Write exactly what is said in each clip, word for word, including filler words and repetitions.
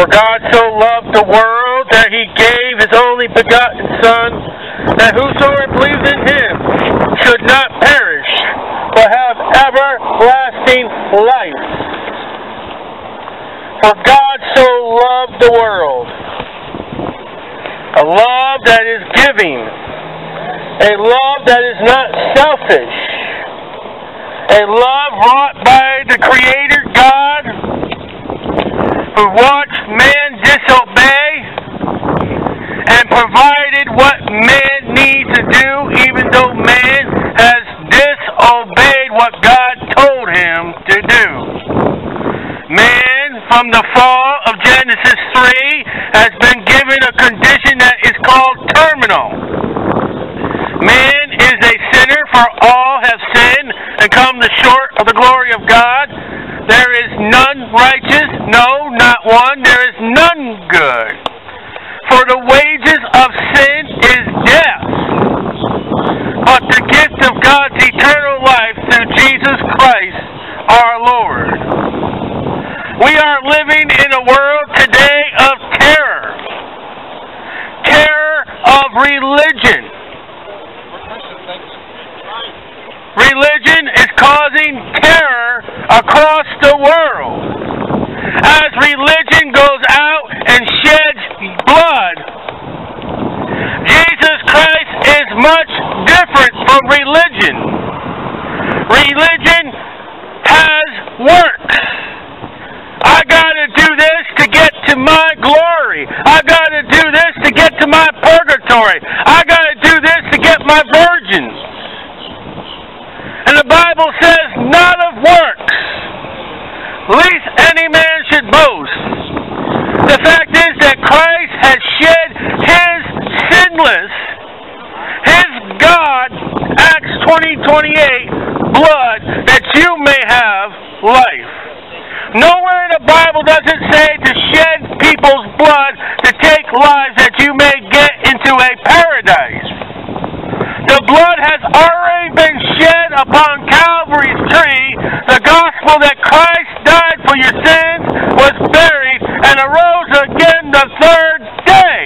God so loved the world that he gave his only begotten Son, that whosoever believes in him should not perish, but have everlasting life. For God so loved the world, a love that is giving, a love that is not selfish, a love wrought by the Creator God, who watched man disobey and provided what man needs to do, even though man has disobeyed what God told him to do. Man, from the fall of Genesis three, has been given a condition that is called terminal. Man is a sinner, for all have sinned and come short of the glory of God. There is none righteous, no, not one. There is none good. For the wages of sin is death, but the gift of God's eternal life through Jesus Christ our Lord. We are living in a world today of terror. Terror of religion. Religion is causing terror across the world. As religion goes out and sheds blood, Jesus Christ is much different from religion. Religion has works. I gotta do this to get to my glory. I gotta do this to get to my purgatory. I gotta do this to get my virgins. And the Bible says, not of works, lest any man should boast. The fact is that Christ has shed his sinless, his God, Acts twenty twenty-eight, blood, that you may have life. Nowhere in the Bible does it say to shed people's blood to take lives that you may get into a paradise. The blood has already been shed upon Calvary's tree. The gospel that Christ died for your sins, was buried, and arose again the third day.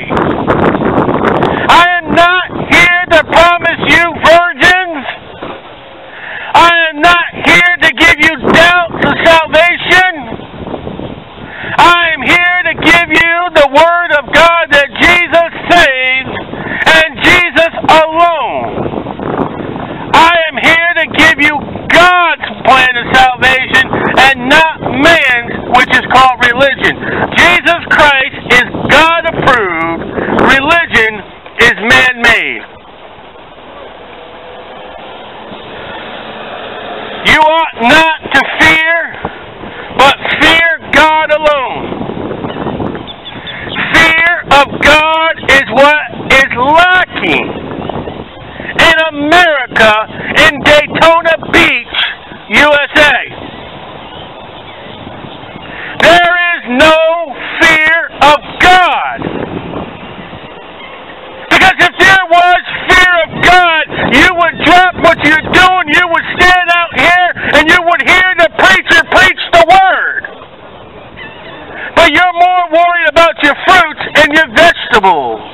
I am not here to promise you virgins. I am not here to give you doubts of salvation. I am here to give you the word of God that Jesus saves, and Jesus alone. I am here to give you God's plan of salvation and not man's, which is called religion. Jesus Christ is God approved. Religion is man-made. You ought not to fear, but fear God alone. Fear of God is what is lacking in America, in Daytona Beach, U S A. There is no fear of God. Because if there was fear of God, you would drop what you're doing, you would stand out here, and you would hear the preacher preach the word. But you're more worried about your fruits and your vegetables.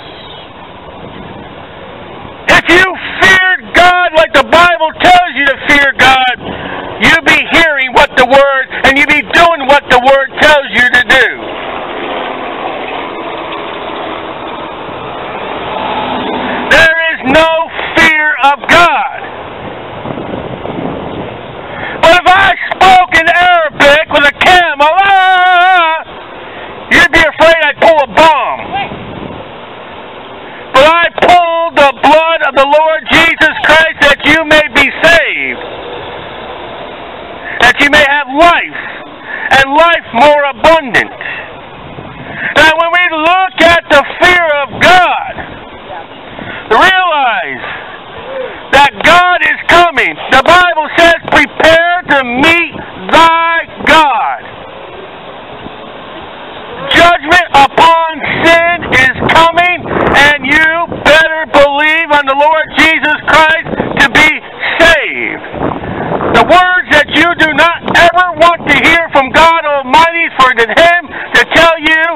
If you feared God like the Bible tells you to fear God, you'd be hearing what the Word, and you'd be doing what the Word tells you to do. There is no fear of God. But if I spoke in Arabic with a camel, ah, you'd be afraid I'd pull a bomb. But I pulled the blood of the Lord Jesus Christ that you may be saved, that you may have life, and life more abundant. Now when we look at the fear of God, realize that God is coming. The Bible says, prepare to meet thy God. Judgment upon sin is coming, and you better believe on the Lord Jesus Christ to be saved. The words that you do not ever want to hear from God Almighty, for Him to tell you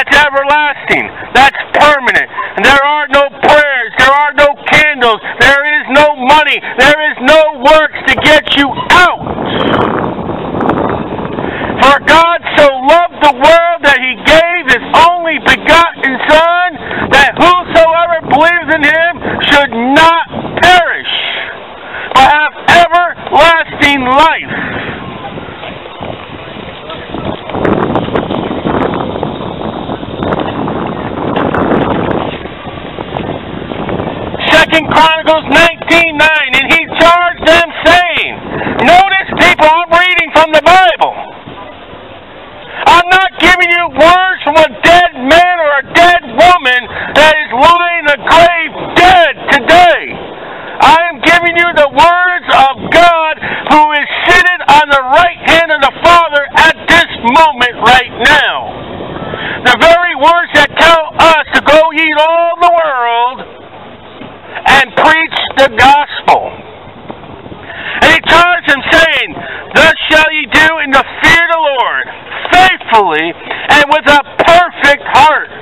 That's everlasting. That's permanent. And there are no prayers. There are no candles. There is no money. There is no works to get you out. For God so loved the world that He gave His only begotten Son, that whosoever believes in Him should not perish, but have everlasting life. Second Chronicles nineteen nine, and he charged them, saying, notice, people, I'm reading from the Bible. I'm not giving you words from a dead man or a dead woman that is lying in a grave dead today. I am giving you the words of God, who is seated on the right hand of the Father at this moment right now. The very words that tell us to go ye all the world and preach the gospel. And he charged them, saying, thus shall ye do in the fear of the Lord, faithfully and with a perfect heart.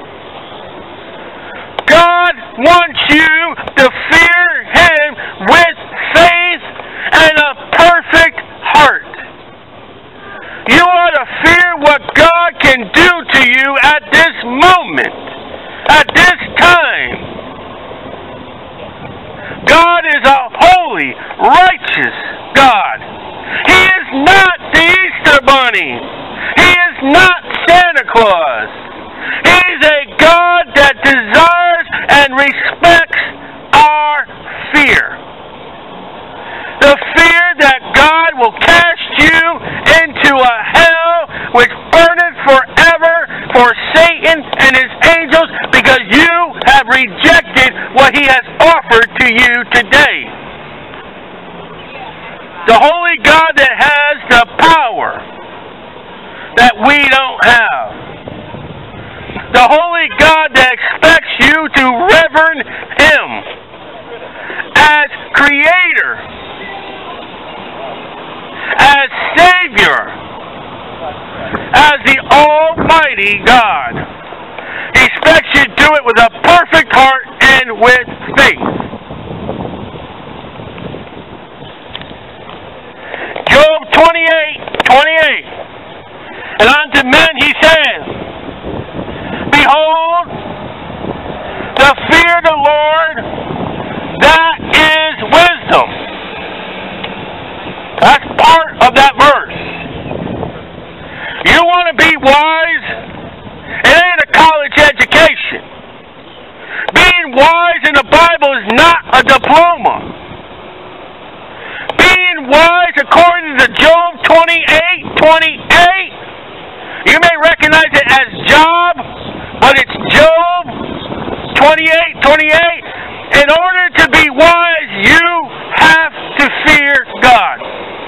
God wants you to fear Him with faith and a perfect heart. You ought to fear what God can do to you at this moment, at this time. God is a holy, righteous God. He is not the Easter Bunny. He is not Santa Claus. He is a God that desires and respects our fear. The fear that God will cast you into a hell which burneth forever for Satan and his angels, because you have rejected what He has offered to you today. The holy God that has the power that we don't have. The holy God that expects you to reverence Him as Creator, as Savior, as the Almighty God. He expects you to do it with a perfect heart and with faith. Job twenty-eight twenty-eight. And unto men He says, behold, the fear of the Lord, that is wisdom. That's part of that verse. You want to be wise? It ain't a college education. Being wise in the Bible is not a diploma. Being wise, according to Job twenty-eight twenty-eight, you may recognize it as Job, but it's Job twenty-eight twenty-eight. In order to be wise, you have to fear God.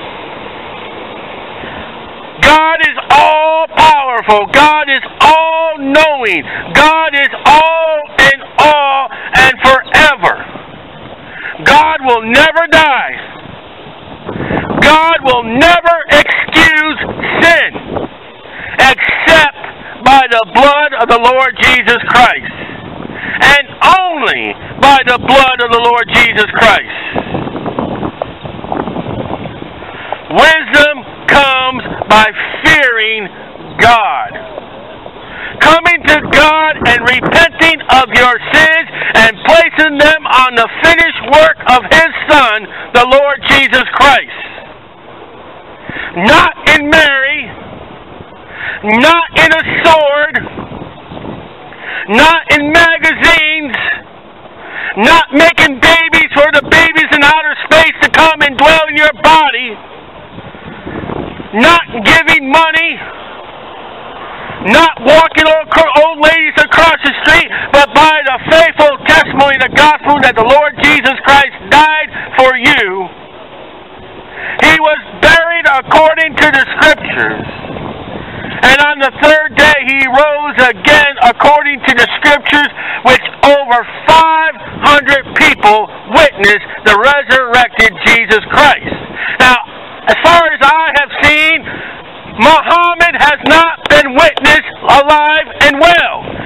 God is all-powerful. God is all-knowing. God is all in all and forever. God will never die. God will never excuse sin except by the blood of the Lord Jesus Christ. And only by the blood of the Lord Jesus Christ. Wisdom comes by fearing God. Coming to God and repenting of your sins and placing them on the finished work of His Son, the Lord Jesus Christ. Not in Mary, not in a sword, not in magazines, not making babies for the babies in outer space to come and dwell in your body, not giving money, not walking old ladies across the street, but by the faithful testimony of the gospel that the Lord Jesus Christ died for you. He was buried according to the Scriptures. And on the third day He rose again according to the Scriptures, which over five hundred people witnessed the resurrected Jesus Christ. Now, as far as I have seen, Muhammad has not been witnessed alive and well.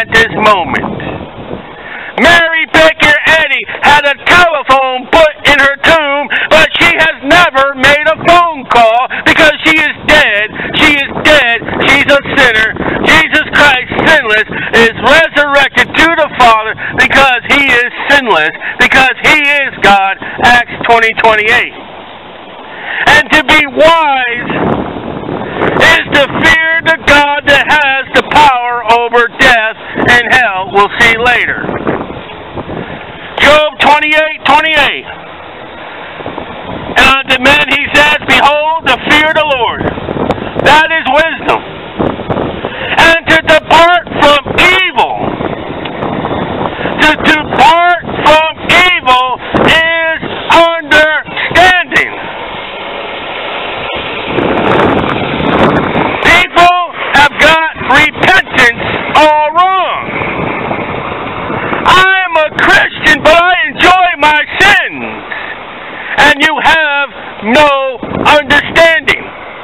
at this moment. Mary Baker Eddy had a telephone put in her tomb, but she has never made a phone call because she is dead. She is dead. She's a sinner. Jesus Christ, sinless, is resurrected to the Father because He is sinless, because He is God, Acts twenty twenty-eight. And to be wise is to fear the God that has the power over death and hell. We'll see later. Job twenty-eight twenty-eight. And unto men he says, behold, the fear of the Lord, that is wisdom. And to depart from evil, to depart from evil is understanding. People have got repentance all wrong. I'm a Christian, but I enjoy my sins. And you have no understanding.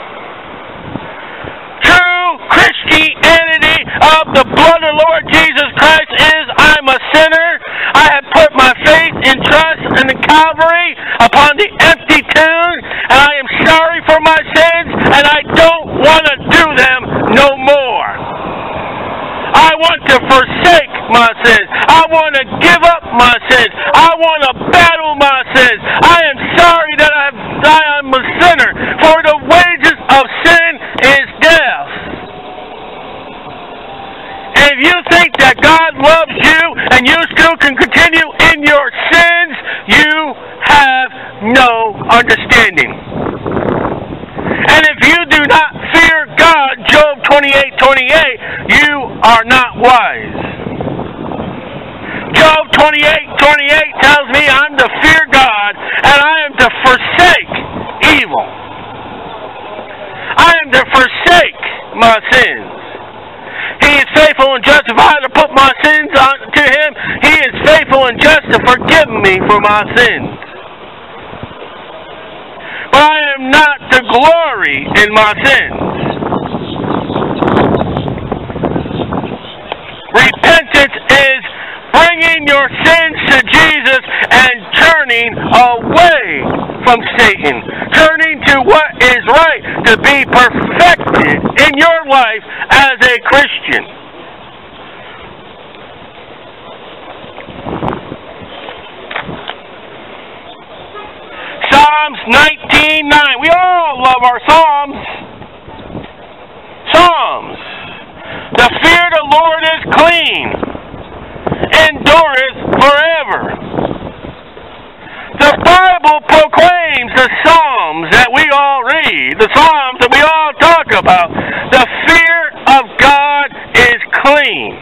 True Christianity of the blood of Lord Jesus Christ is, I'm a sinner. I have put my faith and trust in the Calvary upon the empty tomb, and I am sorry for my sins, and I don't want to do them no more. I want to forsake my sins. I want to give up my sins. I want to battle my sins. I am sorry that I am a sinner, for the wages of sin is death. If you think that God loves you and you still can continue in your sins, you have no understanding. And if you do not fear God, Job twenty-eight twenty-eight, you are not wise. Job twenty-eight twenty-eight tells me I'm to fear God and I am to forsake evil. I am to forsake my sins. He is faithful and justified to put my sins on to Him. He is faithful and just to forgive me for my sins. But I am not to glory in my sins. Repentance is bringing your sins to Jesus and turning away from Satan. Turning to what is right to be perfected in your life as a Christian. Psalms nineteen nine. We all love our Psalms. Psalms. The fear of the Lord is clean, endureth forever. The Bible proclaims the Psalms that we all read, the Psalms that we all talk about. The fear of God is clean.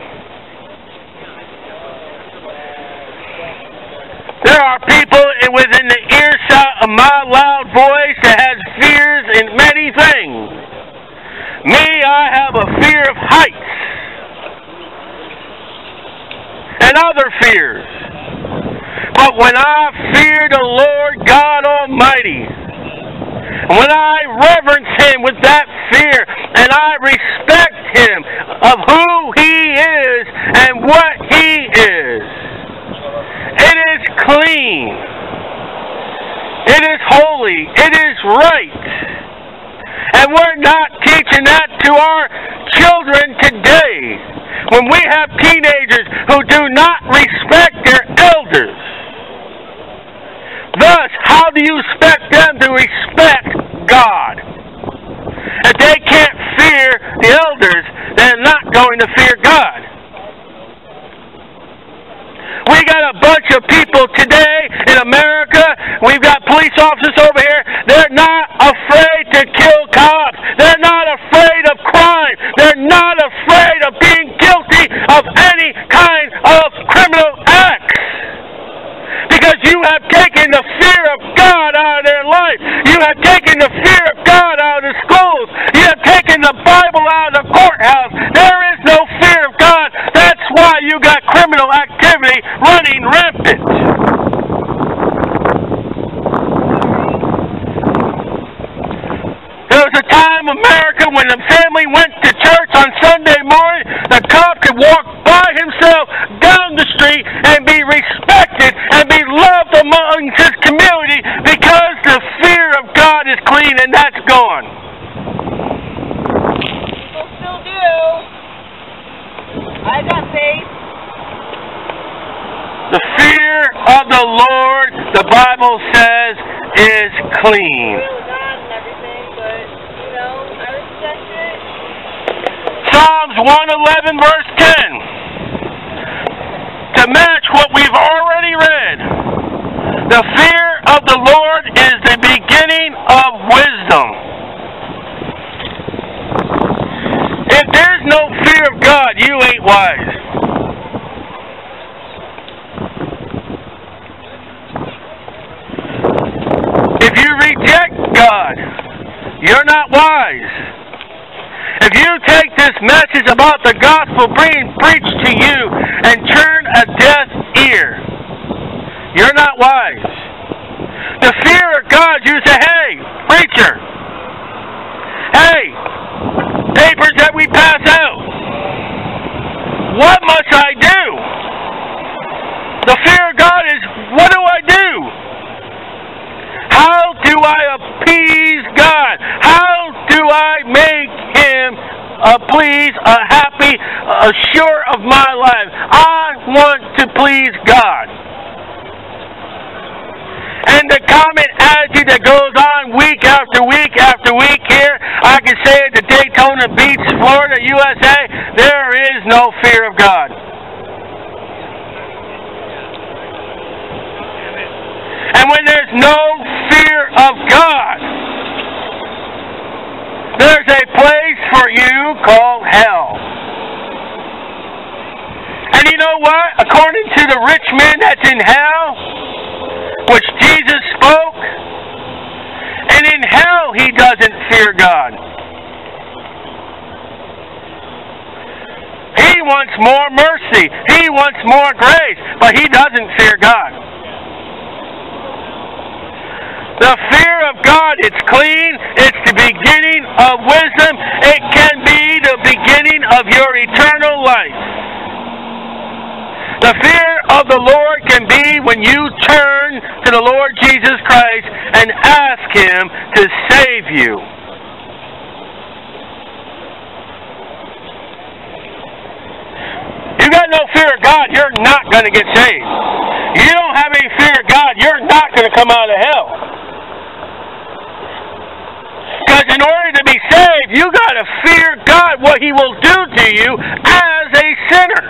There are people within the earshot of my loud voice that has fears in many things. Me, I have a fear of heights and other fears. But when I fear the Lord God Almighty, when I reverence Him with that fear, and I respect Him of who He is and what He is, it is clean. It is holy. It is right. And we're not teaching that to our children today. When we have teenagers who do not respect their elders. Thus, how do you expect them to respect God? If they can't fear the elders, they're not going to fear God. We got a bunch of people today in America. We've got police officers over here. They're not afraid to kill cops. They're not afraid of crime. They're not afraid of being guilty of any kind of criminal acts. Because you have taken the fear of God out of their life. You have taken the fear of God out of the schools. You have taken the Bible out of the courthouse. There is no fear of God. That's why you got criminal activity running rampant. himself down the street and be respected and be loved among his community because the fear of God is clean and that's gone. People still do. I got faith. The fear of the Lord, the Bible says, is clean. God and everything, but, you know, I respect it. Psalms one eleven verse ten. To match what we've already read. The fear of the Lord is the beginning of wisdom. If there's no fear of God, you ain't wise. If you reject God, you're not wise. If you take this message about the gospel being preached to you and turn a deaf ear, you're not wise. The fear of God, you say, hey, preacher, hey, papers that we pass out, what must I do? The fear of God is, what do I do? How do I appease God? How do I make Him uh, please, uh, happy, uh, sure of my life? I want to please God. And the common attitude that goes on week after week after week here, I can say at the Daytona Beach, Florida, U S A, there is no fear of God. And when there's no fear of God, there's a place for you called hell. And you know what? According to the rich man that's in hell, which Jesus spoke, and in hell he doesn't fear God. He wants more mercy. He wants more grace, but he doesn't fear God. The fear of God, it's clean. It's the beginning of wisdom. It can be the beginning of your eternal life. The fear of the Lord can be when you turn to the Lord Jesus Christ and ask Him to save you. You got no fear of God, you're not going to get saved. You don't have any fear of God, you're not going to come out of hell. Because in order to be saved, you got to fear God, what He will do to you as a sinner.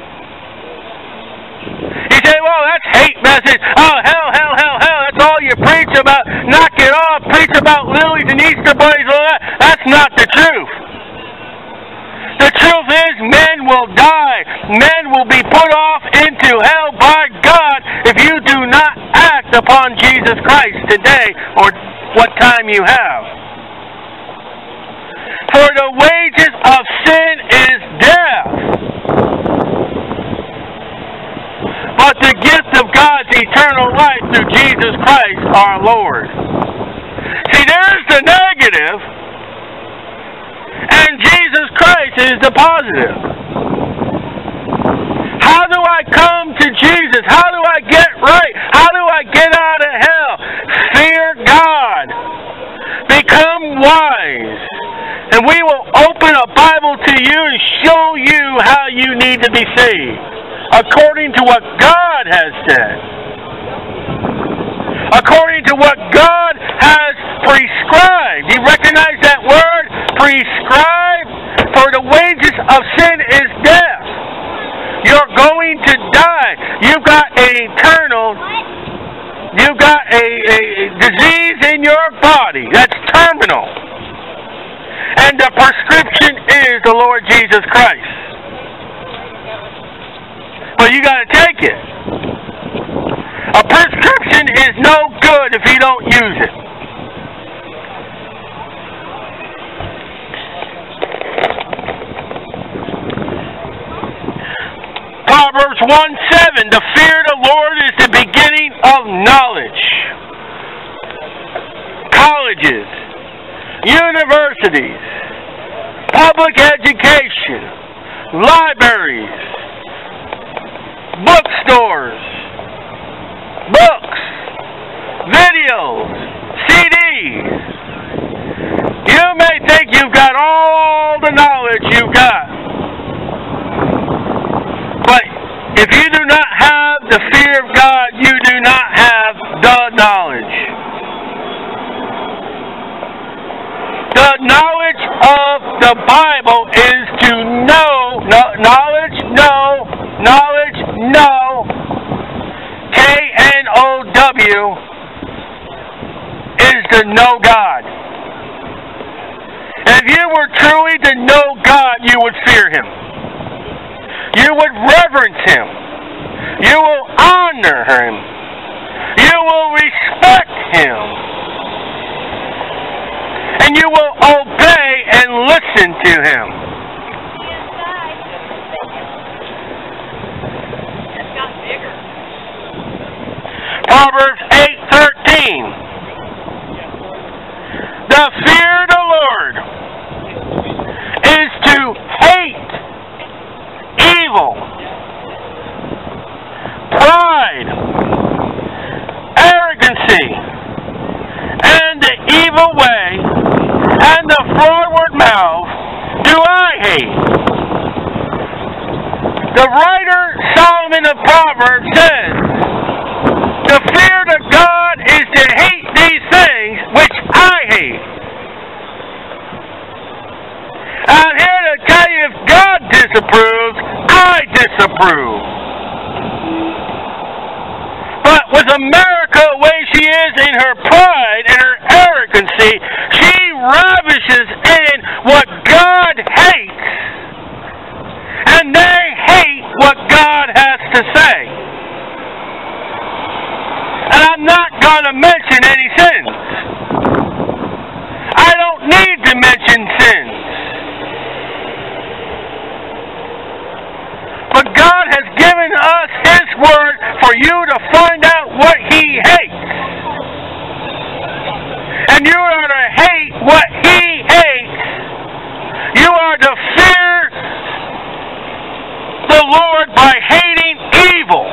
You say, well, that's hate message. Oh, hell, hell, hell, hell. That's all you preach about. Knock it off. Preach about lilies and Easter bunnies. All that. That's not the truth. The truth is, men will die. Men will be put off into hell by God if you do not act upon Jesus Christ today or what time you have. For the wages of sin is death. But the gift of God's eternal life through Jesus Christ our Lord. See, there's the negative, and Jesus Christ is the positive. How do I come to Jesus? How do I get right? How do I get out of hell? Fear God. Become wise. And we will open a Bible to you and show you how you need to be saved, according to what God has said, according to what God has prescribed. You recognize that word? Prescribed? For the wages of sin is death. You're going to die. You've got an eternal, you've got a, a disease in your body that's terminal. And the prescription is the Lord Jesus Christ. But you got to take it. A prescription is no good if you don't use it. Proverbs one seven, the fear of the Lord is the beginning of knowledge. Colleges, universities, public education, libraries, bookstores, books, videos, C Ds. You may think you've got all the knowledge you've got, but if you do not have the fear of God, you do not have the knowledge. The knowledge of the Bible is to know, no, knowledge, know, knowledge, know, K N O W, is to know God. If you were truly to know God, you would fear Him. You would reverence Him. You will honor Him. You will respect Him. And you will obey and listen to Him. Proverbs eight thirteen. The fear of the Lord is to hate evil, pride, arrogancy, and the evil way, and the froward mouth do I hate. The writer Solomon of Proverbs says, the fear of God is to hate these things which I hate. I'm here to tell you, if God disapproves, I disapprove. But with America the way she is in her pride and her arrogancy, she ravishes in what God hates. And they hate what God has to say. And I'm not going to mention any sins. I don't need to mention sins. But God has given us His Word for you to find out what He hates. And you are to hate what He hates. You are to fear the Lord by hating evil.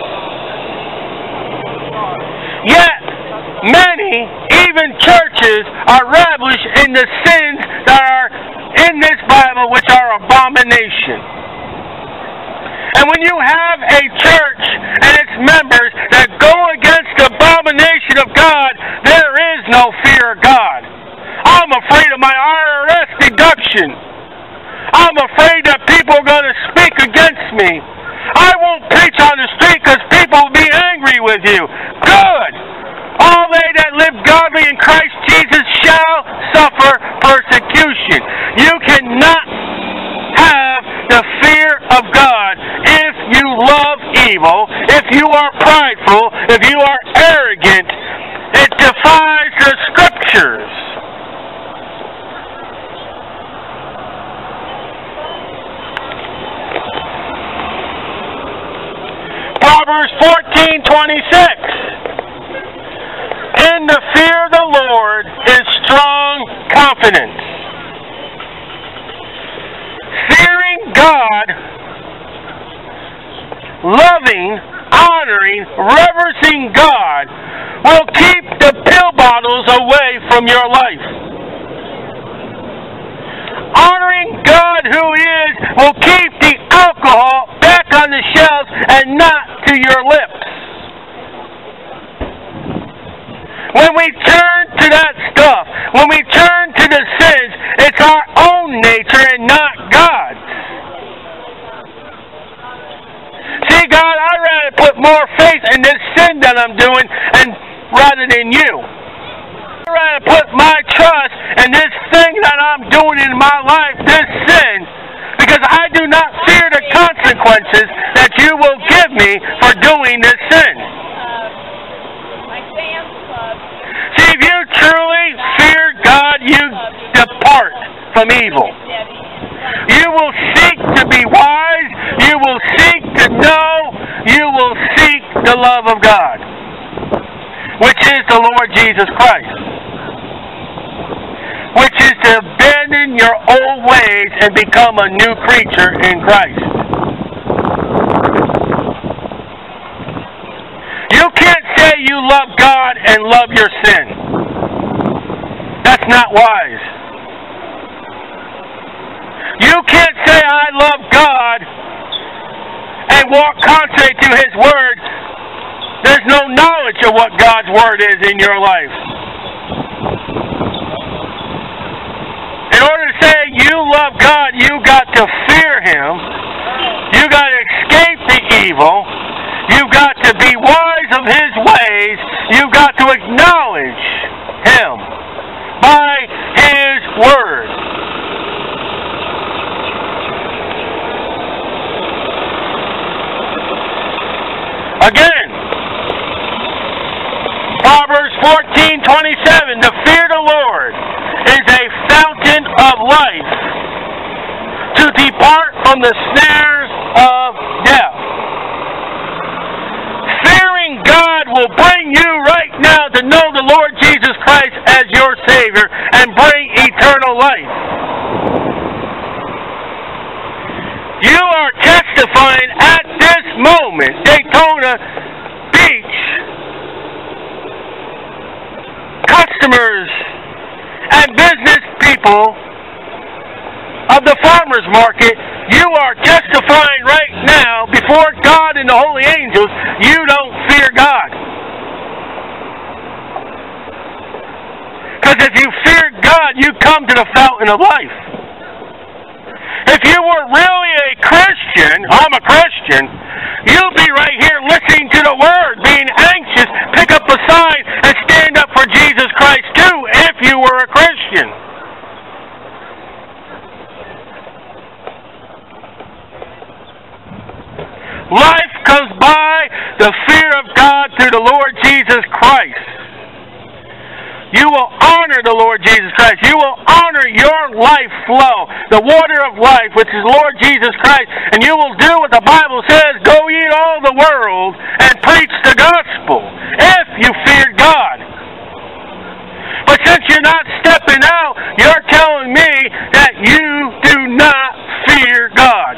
Yet, many, even churches, are ravished in the sins that are in this Bible, which are abomination. And when you have a church and its members that go against the abomination of God, there is no fear of God. I'm afraid of my I R S deduction. I'm afraid that people are going to speak against me. I won't preach on the street because people will be angry with you. Good. All they that live godly in Christ Jesus shall suffer persecution. You cannot have the fear of God if you love evil, if you are prideful, if you are arrogant. It defies the Scriptures. Proverbs fourteen twenty-six. In the fear of the Lord is strong confidence. Fearing God, loving, honoring, reverencing God will keep the pill bottles away from your life. Honoring God who He is will keep the alcohol back on the shelves and not to your lips. When we turn to that stuff, when we turn to the sins, it's our own nature and not God's. See, God, I'd rather put more faith in this sin that I'm doing and rather than you. I'd rather put my trust in this thing that I'm doing in my life, this sin, because I do not fear the consequences that you will give me for doing this sin. See, if you truly fear God, you depart from evil. You will seek to be wise. You will seek to know. You will seek the love of God, which is the Lord Jesus Christ, which is to abandon your old ways and become a new creature in Christ. love God and love your sin. That's not wise. You can't say, I love God, and walk contrary to His Word. There's no knowledge of what God's Word is in your life. In order to say you love God, you got to fear Him. You got to escape the evil. You've got to be wise of His ways. You've got to acknowledge Him by His Word. Again, Proverbs fourteen twenty-seven, to fear the Lord is a fountain of life, to depart from the snares of death. Fearing God will bring you right now to know the Lord Jesus Christ as your Savior and bring eternal life. You are testifying at this moment, Daytona Beach, customers and business people of the farmers market, you are testifying right now before God and the holy angels, you don't fear God. Because if you fear God, you come to the fountain of life. If you were really a Christian, I'm a Christian, you'll be right here listening to the Word, being anxious, pick up a sign, and stand up for Jesus Christ too, if you were a Christian. Life comes by the fear of God through the Lord Jesus Christ. You will honor the Lord Jesus Christ. You will honor your life flow, the water of life, which is Lord Jesus Christ. And you will do what the Bible says, go ye all the world and preach the gospel, if you fear God. But since you're not stepping out, you're telling me that you do not fear God.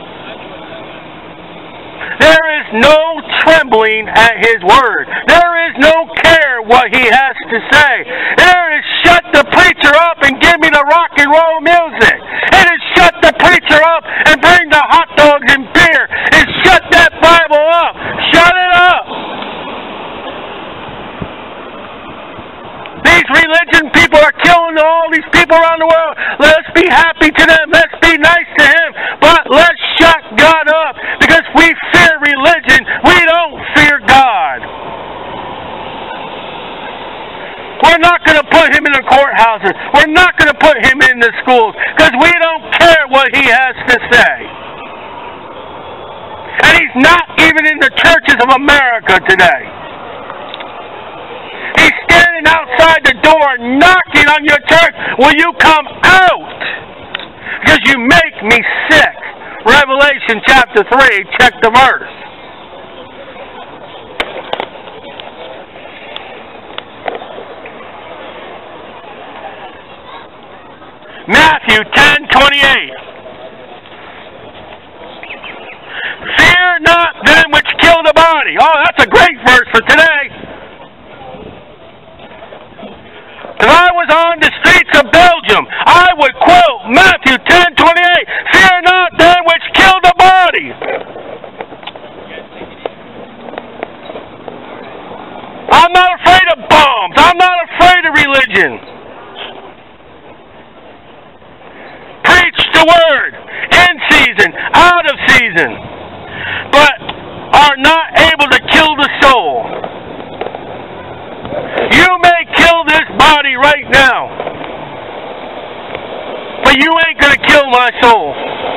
There is no trembling at His Word. There is no care what He has to say. There is shut the preacher up and give me the rock and roll music. It is shut the preacher up and bring the hot dogs and beer. And shut that Bible up. Shut it up. These religion people are killing all these people around the world. Let's be happy to them. Let's be nice to Him. But let's shut God up. Because we fear religion. We don't fear God. We're not going to put Him in the courthouses. We're not going to put Him in the schools. Because we don't care what He has to say. And He's not even in the churches of America today. He's standing outside the door knocking on your church. Will you come out? Because you make me sick. Revelation chapter three, check the verse. Matthew ten twenty-eight. Fear not them which kill the body. Oh, that's a great verse for today. If I was on the streets of Belgium, I would quote Matthew ten twenty-eight. Fear not them which kill the body. I'm not afraid of bombs. I'm not afraid of religion. Preach the Word in season, out of season, but are not able to kill the soul. You may kill this body right now, but you ain't going to kill my soul.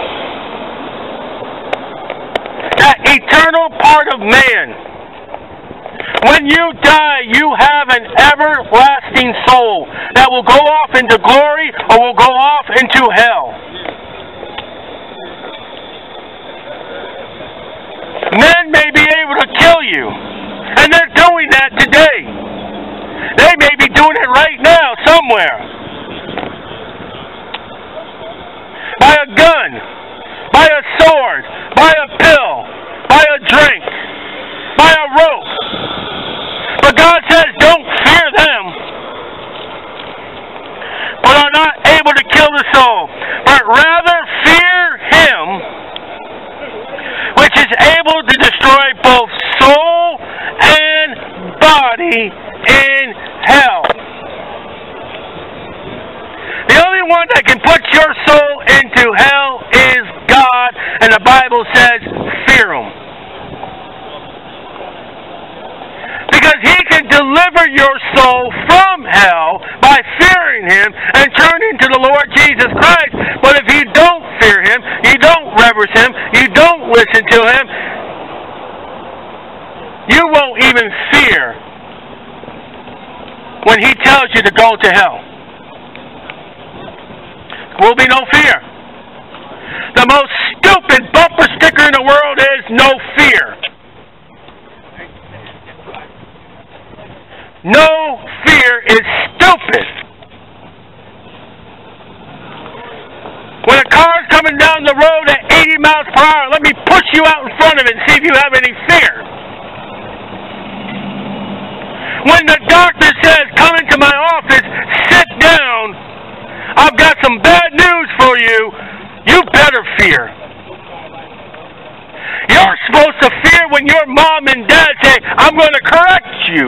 That eternal part of man. When you die, you have an everlasting soul that will go off into glory or will go off into hell. Men may be able to kill you, and they're doing that today. They may be doing it right now somewhere. By a gun, by a sword, by a pill, by a drink, by a rope. But the Bible says, fear Him. Because He can deliver your soul from hell by fearing Him and turning to the Lord Jesus Christ. But if you don't fear Him, you don't reverence Him, you don't listen to Him, you won't even fear when He tells you to go to hell. There will be no fear. The most stupid bumper sticker in the world is no fear. No fear is stupid. When a car's coming down the road at eighty miles per hour, let me push you out in front of it and see if you have any fear. When the doctor says, come into my office, sit down, I've got some bad news for you, you better fear. You're supposed to fear when your mom and dad say, I'm going to correct you.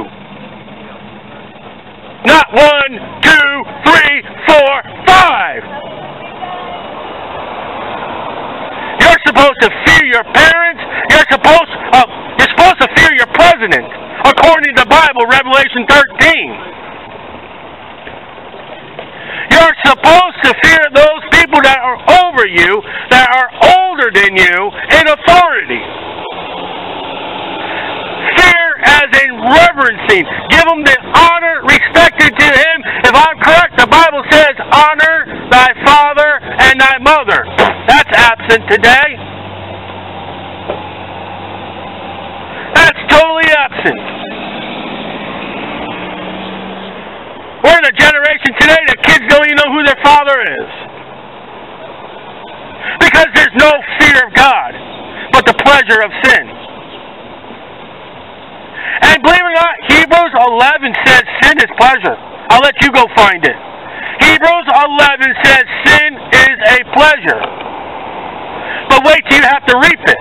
Not one, two, three, four, five. You're supposed to fear your parents. You're supposed, uh, you're supposed to fear your president, according to the Bible, Revelation thirteen. You're supposed to fear those people that are over you, that are older than you, in authority. Fear as in reverencing. Give them the honor respected to Him. If I'm correct, the Bible says, honor thy father and thy mother. That's absent today. That's totally absent. We're in a generation today that kids don't even know who their father is. Because there's no fear of God, but the pleasure of sin. And believe it or not, Hebrews eleven says sin is pleasure. I'll let you go find it. Hebrews eleven says sin is a pleasure. But wait till you have to reap it.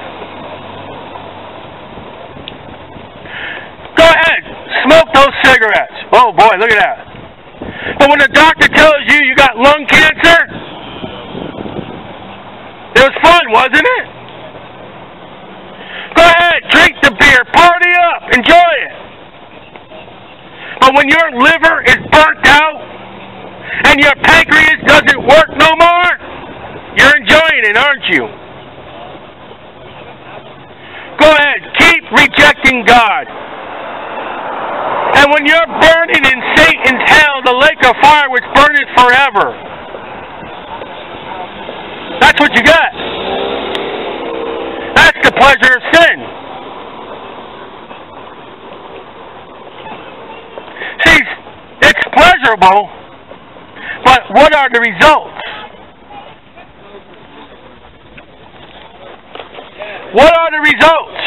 Go ahead, smoke those cigarettes. Oh boy, look at that. But when the doctor tells you you got lung cancer, it was fun, wasn't it? Go ahead, drink the beer, party up, enjoy it. But when your liver is burnt out and your pancreas doesn't work no more, you're enjoying it, aren't you? Go ahead, keep rejecting God. And when you're burning in Satan's hell, the lake of fire which burneth forever, that's what you got. That's the pleasure of sin. See, it's pleasurable, but what are the results? What are the results?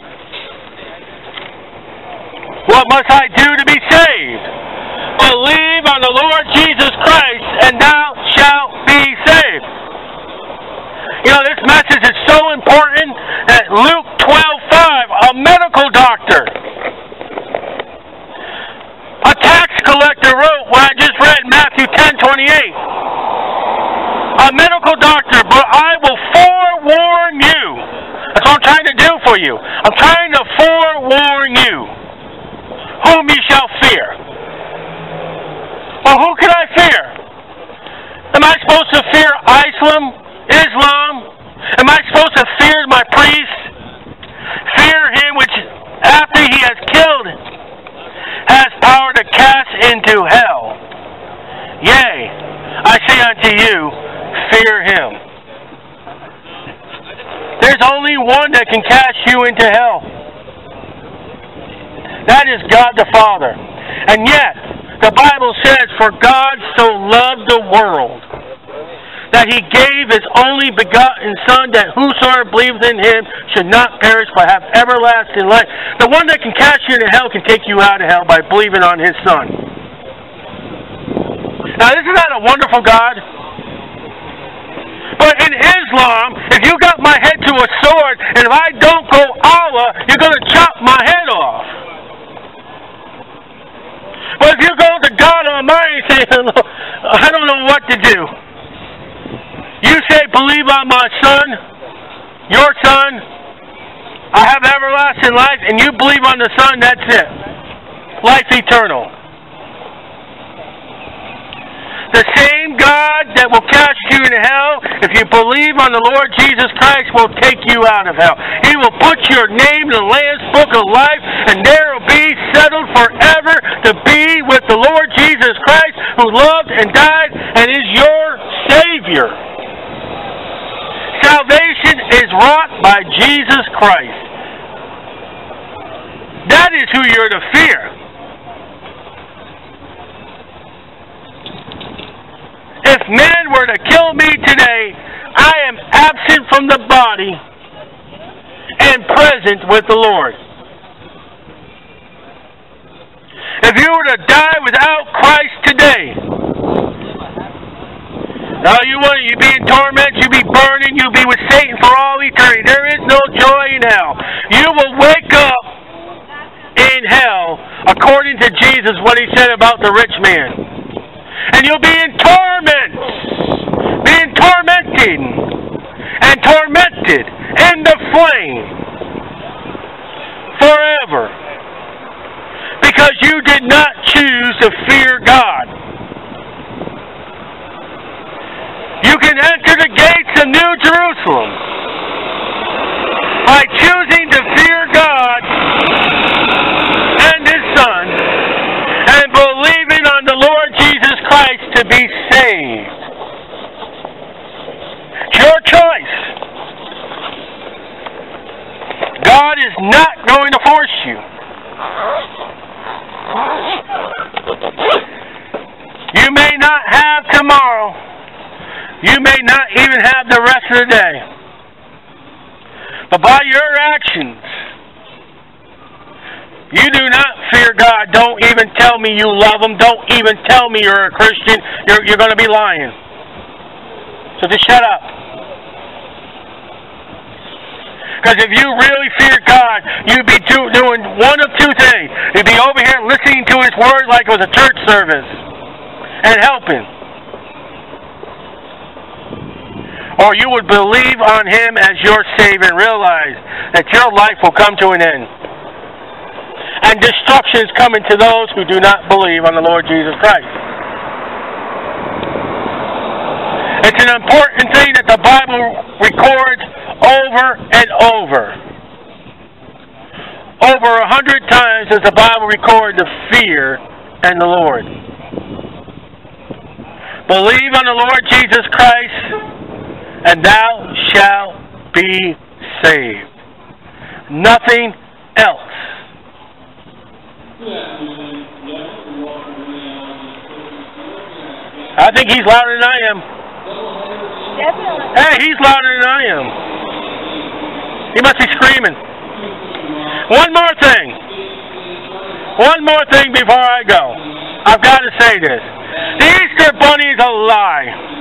What must I do to be saved? Believe on the Lord Jesus Christ, and thou shalt be saved. You know, this message is so important that Luke twelve five, a medical doctor, a tax collector wrote what I just read, Matthew ten twenty-eight. A medical doctor, but I will forewarn you. That's what I'm trying to do for you. I'm trying to forewarn you whom ye shall fear. Well, who can I fear? Am I supposed to fear Islam, Islam? Am I supposed to fear my priest? Fear him which, after he has killed, has power to cast into hell. Yea, I say unto you, fear him. There's only one that can cast you into hell. That is God the Father. And yet, the Bible says, for God so loved the world, that he gave his only begotten Son, that whosoever believes in him should not perish but have everlasting life. The one that can cast you into hell can take you out of hell by believing on his Son. Now, isn't that a wonderful God? But in Islam, if you got my head to a sword, and if I don't go Allah, you're going to chop my head off. But if you go to God Almighty and say, I don't know what to do. You say, believe on my Son, your Son, I have everlasting life, and you believe on the Son, that's it. Life eternal. The same God that will cast you into hell, if you believe on the Lord Jesus Christ, will take you out of hell. He will put your name in the Lamb's Book of Life, and there will be settled forever to be with the Lord Jesus Christ, who loved and died and is your Savior. Salvation is wrought by Jesus Christ. That is who you're to fear. If men were to kill me today, I am absent from the body and present with the Lord. If you were to die without Christ today, now you want you be in torment, you be burning, you'll be with Satan for all eternity. There is no joy in hell. You will wake up in hell according to Jesus, what he said about the rich man. And you'll be in torment, being tormented and tormented in the flame forever, because you did not choose to fear God. You can enter the gates of New Jerusalem by choosing to fear God and His Son and believing on the Lord Jesus Christ to be saved. It's your choice. God is not going to force you. You may not have tomorrow. You may not even have the rest of the day. But by your actions, you do not fear God. Don't even tell me you love Him. Don't even tell me you're a Christian. You're, you're going to be lying. So just shut up. Because if you really fear God, you'd be do, doing one of two things. You'd be over here listening to His Word like it was a church service and helping. Or you would believe on Him as your Savior and realize that your life will come to an end. And destruction is coming to those who do not believe on the Lord Jesus Christ. It's an important thing that the Bible records over and over. Over a hundred times does the Bible record the fear and the Lord. Believe on the Lord Jesus Christ, and thou shalt be saved. Nothing else. I think he's louder than I am. Definitely. Hey, he's louder than I am. He must be screaming. One more thing. One more thing before I go. I've got to say this. The Easter Bunny is a lie.